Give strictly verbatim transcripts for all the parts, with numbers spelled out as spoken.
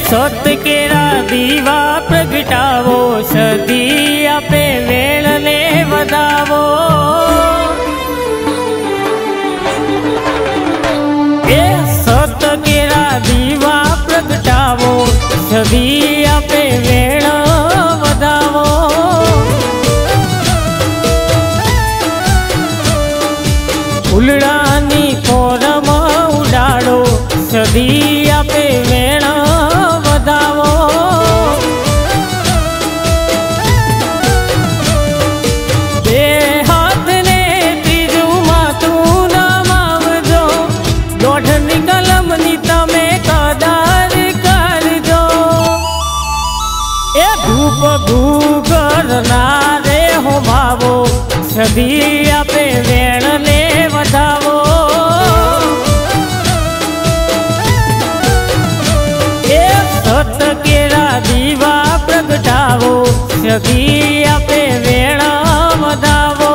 सत केरा दीवा प्रगटावो, सदी आपे वेल ने वधावो। ए सत केरा दीवा प्रगटावो, सदी आपे वेल वधावो। फूलडानी कोरम उडाड़ो, सदी आपे वेल वधावो। बे हाथ ने त्रीजू माथू नाम आवजो, दोढ़नी कलम नी तमे कदार करजो। ए धूप घूगर नारे हो भावो, सदी आपे वेल ने वधावो। ए सत केरा दीवा प्रगटावो, सदी आपे वेल वधावो।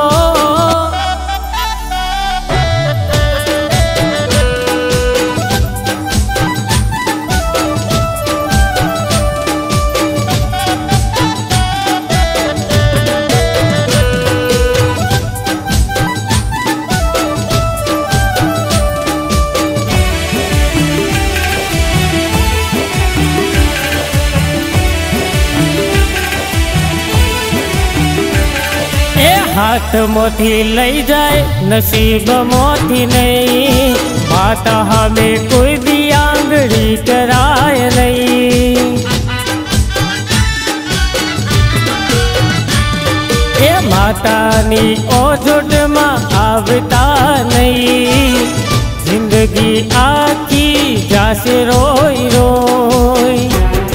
हाथ मोथी लई जाए नसीब मोथी नहीं, माता हमें कोई भी आंगड़ी कराए नहीं। ए माता नी ओझोट में आवता नहीं, जिंदगी आखी जासे रोई रोई।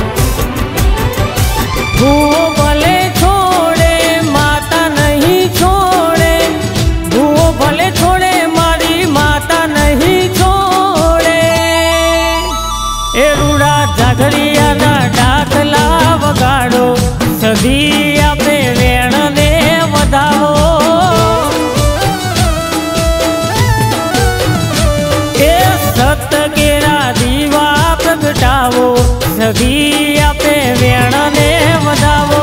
भूओ भले छोड़े माता नहीं छोड़े, भूओ भले छोड़े मारी माता नहीं छोड़े। ए रूड़ा जागरिया ना डाकला वगाड़ो, सदी आपे वेण ने वधावो। ए सत केरा दीवा प्रगटावो, सदी आपे वेण ने वधावो।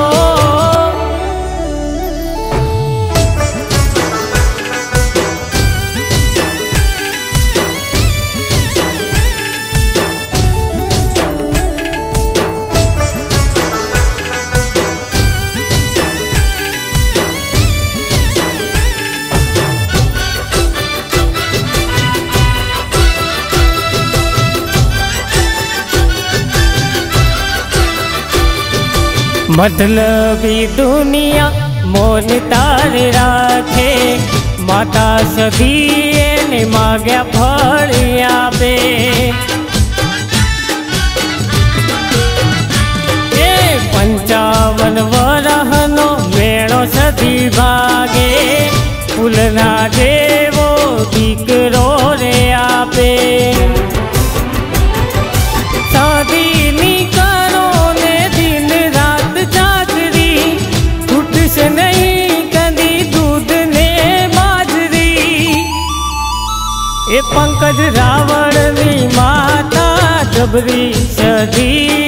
मतलबी दुनिया मोन तार राखे, माता सदी ने मांग्या फल आपे। ए पंचावन वरहनो मेणो सदी भागे, फूलना देवो दीकरो रे आपे। सदी नी करो ने दिन रात जागरी, छूट से नहीं कदी दूध ने बाजरी। ए पंकज रावण नी माता जबरी, सदी